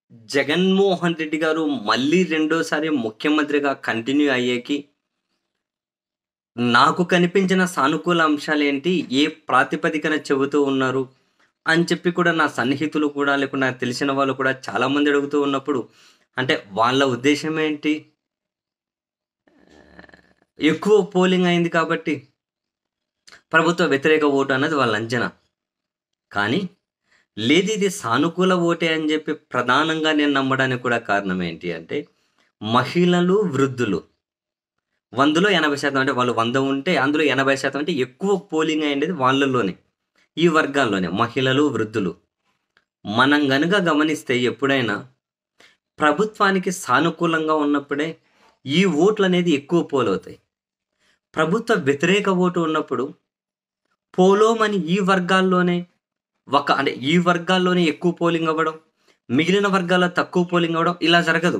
జగన్మోహన్ రెడ్డి గారు మళ్ళీ రెండోసారి ముఖ్యమంత్రిగా కంటిన్యూ అయ్యేకి నాకు కనిపించిన సానుకూల అంశాలేంటి? ఏ ప్రాతిపదికన చెబుతూ ఉన్నారు? అని చెప్పి కూడా నా సన్నిహితులు కూడా లేకుంటే నాకు తెలిసిన వాళ్ళు కూడా చాలామంది అడుగుతూ ఉన్నప్పుడు అంటే వాళ్ళ ఉద్దేశ్యం ఏంటి? ఎక్కువ పోలింగ్ అయింది కాబట్టి ప్రభుత్వ వ్యతిరేక ఓటు అన్నది వాళ్ళ అంచనా. కానీ లేదు ఇది సానుకూల ఓటే అని చెప్పి ప్రధానంగా నేను నమ్మడానికి కూడా కారణం ఏంటి అంటే మహిళలు, వృద్ధులు 100లో 80% అంటే వాళ్ళు 100 ఉంటే అందులో 80% అంటే ఎక్కువ పోలింగ్ అయ్యిండేది వాళ్ళలోనే. ఈ వర్గాల్లోనే మహిళలు, వృద్ధులు. మనం గనుక గమనిస్తే ఎప్పుడైనా ప్రభుత్వానికి సానుకూలంగా ఉన్నప్పుడే ఈ ఓట్లనేది ఎక్కువ పోలవుతాయి. ప్రభుత్వ వ్యతిరేక ఓటు ఉన్నప్పుడు పోలోమని ఈ వర్గాల్లోనే అంటే ఈ వర్గాల్లోనే ఎక్కువ పోలింగ్ అవ్వడం, మిగిలిన వర్గాల్లో తక్కువ పోలింగ్ అవ్వడం ఇలా జరగదు.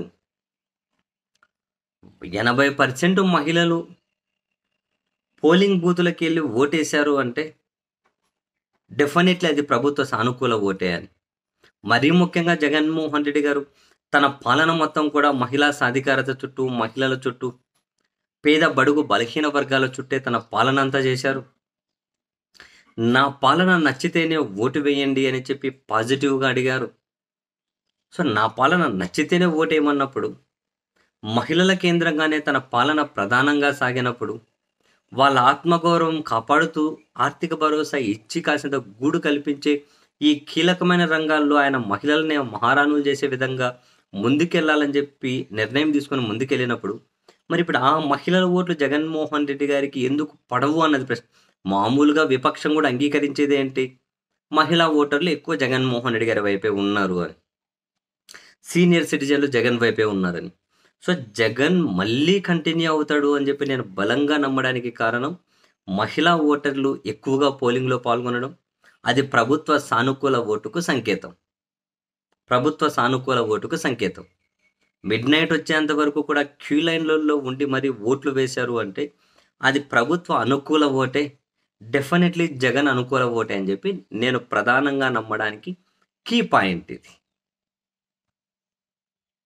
80% మహిళలు పోలింగ్ బూతులకెళ్ళి ఓటేశారు అంటే డెఫినెట్‌లీ అది ప్రభుత్వ సానుకూల ఓటే అని. మరీ ముఖ్యంగా జగన్మోహన్ రెడ్డి గారు తన పాలన మొత్తం కూడా మహిళా సాధికారత చుట్టూ, మహిళల చుట్టూ, పేద బడుగు బలహీన వర్గాల చుట్టే తన పాలనంతా చేశారు. నా పాలన నచ్చితేనే ఓటు వేయండి అని చెప్పి పాజిటివ్‌గా అడిగారు. సో, నా పాలన నచ్చితేనే ఓటేయమన్నప్పుడు, మహిళల కేంద్రంగానే తన పాలన ప్రధానంగా సాగినప్పుడు, వాళ్ళ ఆత్మగౌరవం కాపాడుతూ, ఆర్థిక భరోసా ఇచ్చి కాసింత గూడు కల్పించే ఈ కీలకమైన రంగాల్లో ఆయన మహిళలనే మహారాణులు చేసే విధంగా ముందుకెళ్ళాలని చెప్పి నిర్ణయం తీసుకొని ముందుకెళ్ళినప్పుడు, మరిప్పుడు ఆ మహిళల ఓట్లు జగన్మోహన్ రెడ్డి గారికి ఎందుకు పడవు అన్నది ప్రశ్న. మామూలుగా విపక్షం కూడా అంగీకరించేదేంటి? మహిళా ఓటర్లు ఎక్కువ జగన్మోహన్ రెడ్డి గారి వైపే ఉన్నారు అని. సీనియర్ సిటిజన్‌లు జగన్ వైపే ఉన్నారని. సో, జగన్ మళ్ళీ కంటిన్యూ అవుతాడు అని చెప్పి నేను బలంగా నమ్మడానికి కారణం, మహిళా ఓటర్లు ఎక్కువగా పోలింగ్‌లో పాల్గొనడం. అది ప్రభుత్వ సానుకూల ఓటుకు సంకేతం. ప్రభుత్వ సానుకూల ఓటుకు సంకేతం. మిడ్‌నైట్ వచ్చేంత వరకు కూడా క్యూ లైన్‌లలో ఉండి మరి ఓట్లు వేశారు అంటే, అది ప్రభుత్వ అనుకూల ఓటే. డెఫినెట్‌లీ జగన్ అనుకూల ఓటే అని చెప్పి నేను ప్రధానంగా నమ్మడానికి కీ పాయింట్ ఇది.